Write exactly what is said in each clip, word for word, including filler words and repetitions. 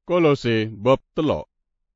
Kolose bab telo.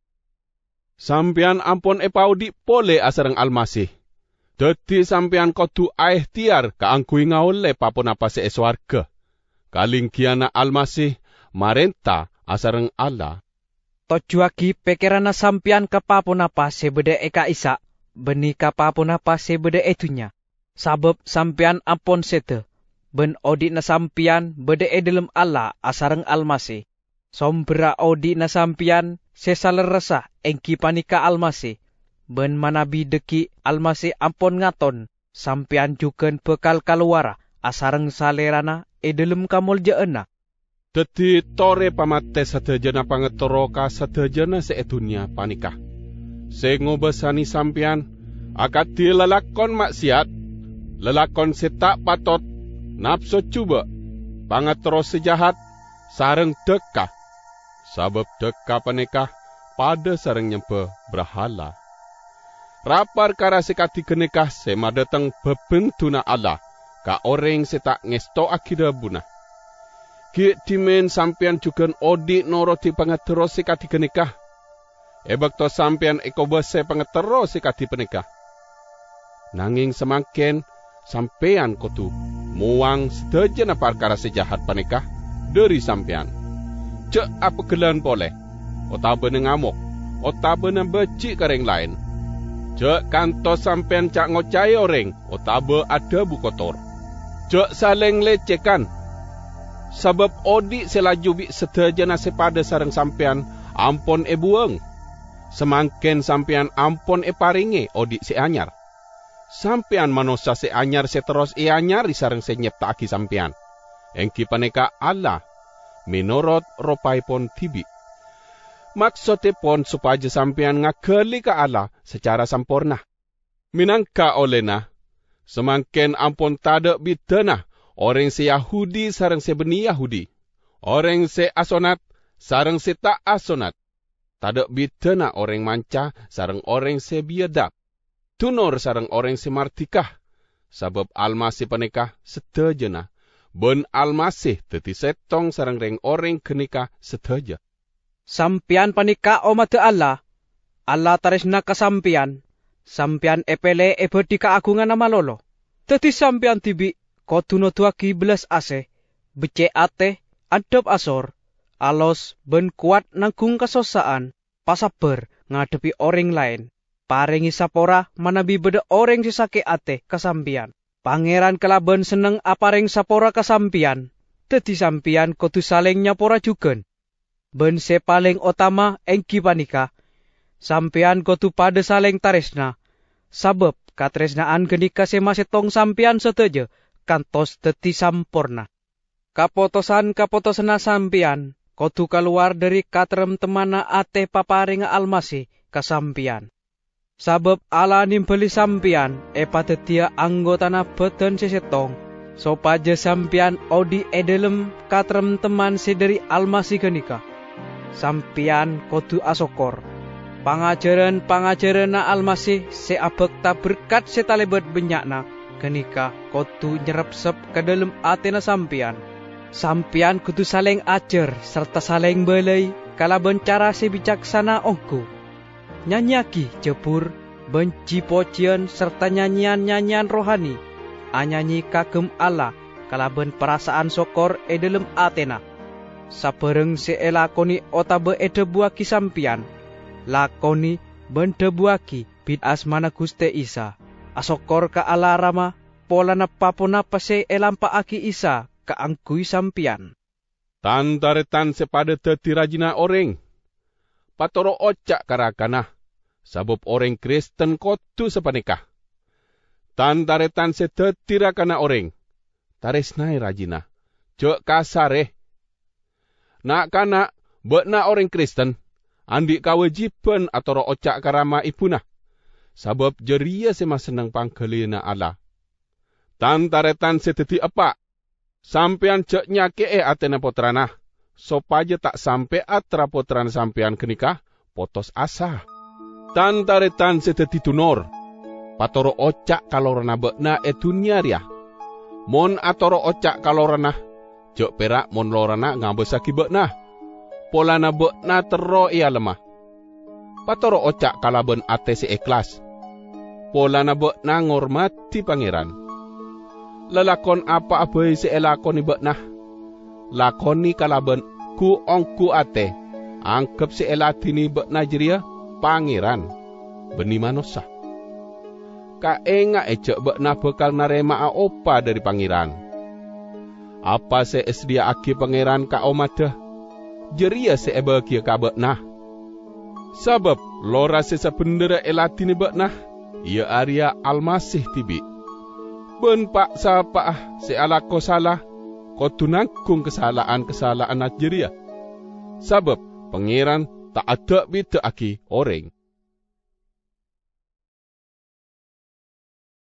Sampean ampun epaudi pole asareng Almasih. Dadi sampean kudu aeh tiar kaanggui ngaole papunapa se swarga. Kalinggiana Almasih marenta asareng Allah. Tojuagi pikiranna sampean ka papunapa sebede eka isa, beni ka papunapa sebede etunya. Sabab sampean ampun sete, ben odina sampean bede e dalam Allah asareng Almasih. Sombera odina sampean sesaleresa engki panika Almasih. Ben manabi deki Almasih ampun ngaton, sampean juken bekal kaluara asareng salerana e dalam kamuljaena. Dadi tore pamate sadajana pangetoro ka sadajana seedunya panikah. Sing ngobesani sampean akad dilelakon maksiat, lelakon setak patot, nafsu cuba, pangetoro sejahat, sareng dekah. Sabab dekah panikah pada sareng nyempe berhala. Rapar kara sekati kenikah sema datang bebentuna Allah ka orang setak ngesto akida bunah. Ki dimen sampean juga odi noroti pangetero sekati kenikah. Ebak to sampean eko bese pangetero sekati penikah. Nanging semakin sampean kotu muang sedajana perkara sejahat panikah dari sampean. Cek apa gelan boleh, otabe ngamuk, otabe beci kareng lain. Cek kanto sampean cak ngocai orang, otabe ada bukotor. Cek saling lecehkan. Sebab odi selaju bi sedajana sepada sareng sampean ampon e buang. Semangken sampean ampon e paringe odi se anyar. Sampean manusia se anyar seteros e anyar sareng se nyiptaki sampean. Engki paneka Allah menurut ropaipon tibi. Maksudipun supaya sampean ngageli ka Allah secara sempurna. Minangka olena semangken ampun tada bidana orang se Yahudi sareng se beni Yahudi. Orang se asonat sareng se tak asonat. Tada bidana orang manca sareng orang se biadab. Tunur sareng orang se martikah. Sabab Almasih panikah sedajana. Ben Almasih teti setong sareng reng orang kenikah sedaja. Sampian panika omate Allah. Allah taresna ka sampian. Sampian epele ebedi kaagungan nama lolo. Teti sampian tibi kotuno tuaki belas ase. Bece ate adab asor. Alos ben kuat nanggung kesosaan. Pasaber ngadepi orang lain. Paringi sapora manabi beda orang sisake ate kasampian. Pangeran kelaban seneng apareng sapora kasampian. Teti sampian kotu saling nyapora jugen. Ben se paling utama engki panika. Sampian kotu pada saling taresna. Sabab katresnaan genika se masetong sampian seteje. Kantos teti sampurna. Kapotosan kapotosana sampian. Kotu keluar dari katrem temana ate paparinga Almasih kasampian. Sabab Allah nimbeli sampian, epatetia anggotana beten sesetong. Sopaja sampian odi edelem katrem teman sederi Almasih genika. Sampian kodu asokor. Pangajaran-pangajaran na Almasih seabek ta berkat setalebet benyakna. Genika kodu nyerepsep ke dalam atena sampian. Sampian kudu saling ajar serta saling belai kalaban cara sebijaksana ongku. Nyanyaki jebur, benci pocian serta nyanyian-nyanyian rohani. Anyanyi kagem Allah kalaban perasaan sokor e dalam atena. Sabareng se elakoni otabe e debuaki sampian. Lakoni ben debuaki bid asmana Guste Isa. Asokor ka Allah rama pola na papunapa se elampaaki Isa kaangkui sampian. Tantaretan sepada teti rajina orang. Patoro ocak karakana. Sabab orang Kristen kotu sepanikah. Tantaretan seteti rakana orang. Taresnai rajina. Jok kasare. Nak kana bekna orang Kristen. Andi kawajiban atau ocak karama ibuna. Sabab jeria sema senang panggelina Allah. Tantaretan seteti apa? Sampean cek nyake e atena potrana. Sopaja tak sampai atra potran sampean kenikah. Potos asa. Tantaretan seteti tunor. Patoro ocak kalorana bekna etunya ria. Mon atoro ocak kalorana. Jok perak mon lorana ngabesaki bekna. polana bekna tero ia lemah. Patoro ocak kalaben ate si ikhlas. Polana bekna ngormati pangeran. Lelakon apa abai si elakoni bekna. Lakoni kalaben ku ongku ate. Angkep si elatini bekna jeria pangeran. Beni manusia. Ka enga ecek bekna bekal narema opa dari pangeran. Apa se esdia aki pangeran ka omada. Jeria se ebagia ka bekna. Sabab lora se sabendera elatini bekna. Ia Arya Almasih tibi. Ben pak sapa se alako salah. Ko tunangkung kesalahan-kesalahan jeria. Sabab pangeran tak ada bida aki orang.